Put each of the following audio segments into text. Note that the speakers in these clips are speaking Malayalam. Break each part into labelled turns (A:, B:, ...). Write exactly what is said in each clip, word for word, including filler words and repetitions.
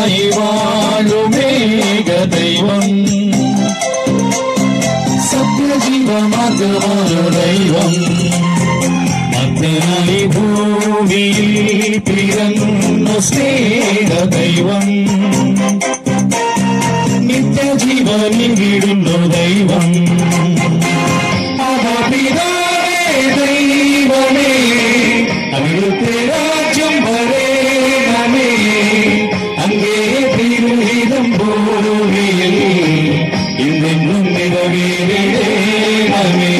A: ഭക്തനായി വാഴുമേക ദൈവം സത്യജീവമാർഗമാണു ദൈവം ഭക്തനായി ഭൂമിയിൽ പിറന്നു സ്നേഹ ദൈവം നിത്യജീവനിൽ വിടുന്നു ദൈവം ദൈവമേ അവിടുത്തെ രാജ്യം വരേണമേ അങ്ങേ തിരുഹിതം ഭൂമിയിൽ ഇന്നെന്നും നിറവേറണമേ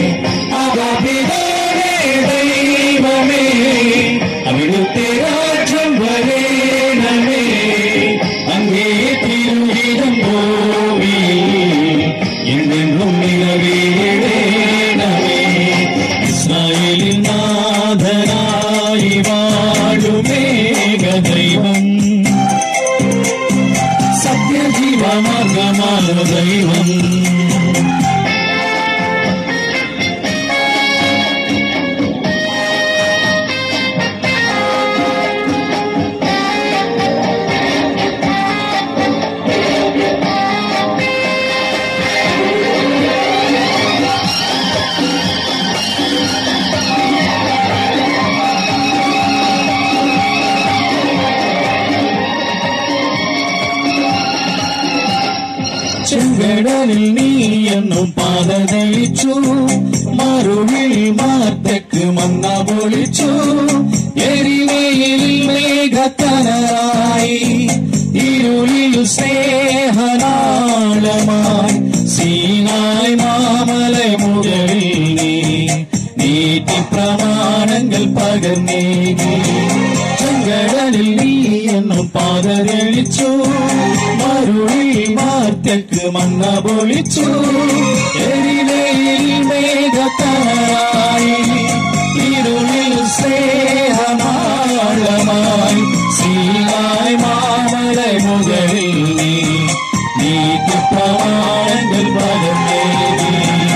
A: ദൈവമേ അവിടുത്തെ രാജ്യം വരേണമേ അങ്ങേ തിരുഹിതം ഭൂമിയിൽ ഇന്നെന്നും നിറവേറണമേ ഇസ്രായേലിൻ നാഥനായി വാഴുമേക ദൈവം സത്യജീവമാർഗമാണു ദൈവം ചെങ്കടലിൽ നീ എന്നും പാത തെളിച്ചു മറുവിൽ മാറ്റക്ക് മന്ന പൊളിച്ചു എരിവയിൽ മേഘക്കനറായി ഇരുളിൽ സ്നേഹനാളമായി സീനായ് മാമലൈ മുകളിൽ നീ നീതി പ്രമാണങ്ങൾ പകർന്നേകി ചെങ്കടലിൽ നീ എന്നും പാത തെളിച്ചു മറുവിൽ മാറ്റക്ക് മന്ന പൊളിച്ചു എരിവയിൽ മേഘക്കനറായി ഇരുളിൽ സ്നേഹനാളമായി സീനായ് മാമലൈ മുകളിൽ നീ നീതി പ്രമാണങ്ങൾ പകർന്നേകി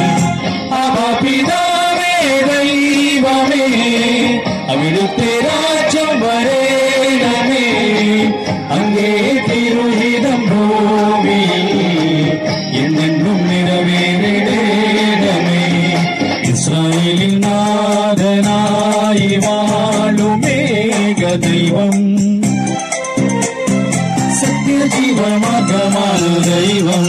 A: പിതാവേ ദൈവമേ അവിടുത്തെ രാജ്യം വരേണമേ അങ്ങേ തിരുഹിതം ഭൂമിയിൽ എന്നെന്നും നിറവേറണമേ ഇസ്രായേലിൻ നാഥനായി വാഴുമേക ദൈവം സത്യജീവമാർഗമാണു ദൈവം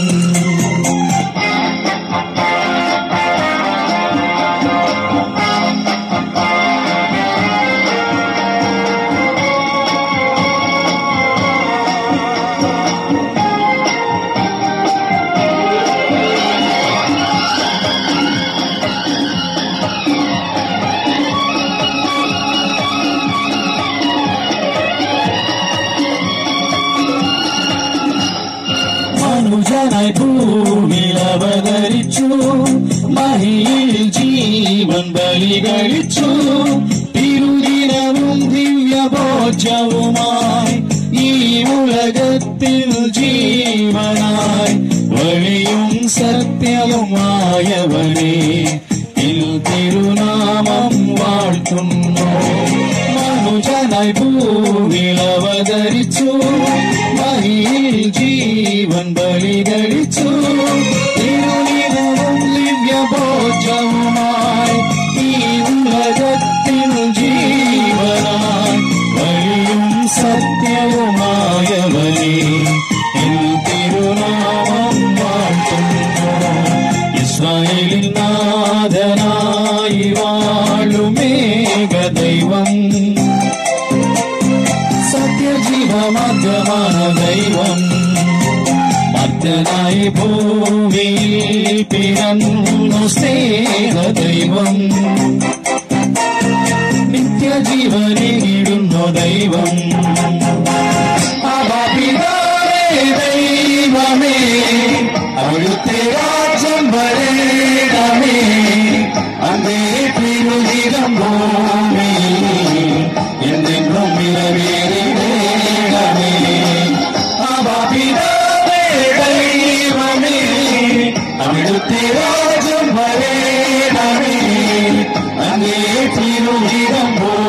A: മനുജനായി ഭൂമിയിൽ അവതരിച്ചു മഹിയിൽ ജീവൻ ബലി കഴിച്ചു തിരുദിനവും ദിവ്യഭോജവുമായി ഈ ഉലകത്തിൽ ജീവനായി വഴിയും സത്യവുമായവനെ തിരുനാമം വാഴ്ത്തുന്നു മനുജനായി ഭൂമിയിൽ അവതരിച്ചു മഹിയിൽ ജീവൻ ബലി കഴിച്ചു തിരുനിരവും ദിവ്യഭോജവുമായി ഈ ഉലകത്തിൽ ജീവനായി വഴിയും സത്യവുമായവനെ തിരുനാമം വാഴ്ത്തുന്നു ഇസ്രായേലിൻ നാഥനായി വാഴുമേക ദൈവം സത്യജീവമാർഗമാണു ദൈവം ഭക്തനായി ഭൂമിയിൽ പിറന്നു സ്നേഹ ദൈവം നിത്യജീവനിടുന്നു ദൈവം പിതാവേ ദൈവമേ അവിടുത്തെ രാജ്യം വരേണമേ അങ്ങേ തിരുഹിതം ഭൂമിയിൽ എന്നെന്നും നിറവേറണമേ പിതാവേ ദൈവമേ അവിടുത്തെ രാജ്യം വരേണമേ അങ്ങേ തിരുഹിതം